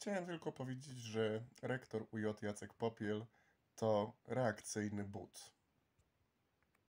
chciałem tylko powiedzieć, że rektor UJ Jacek Popiel to reakcyjny but.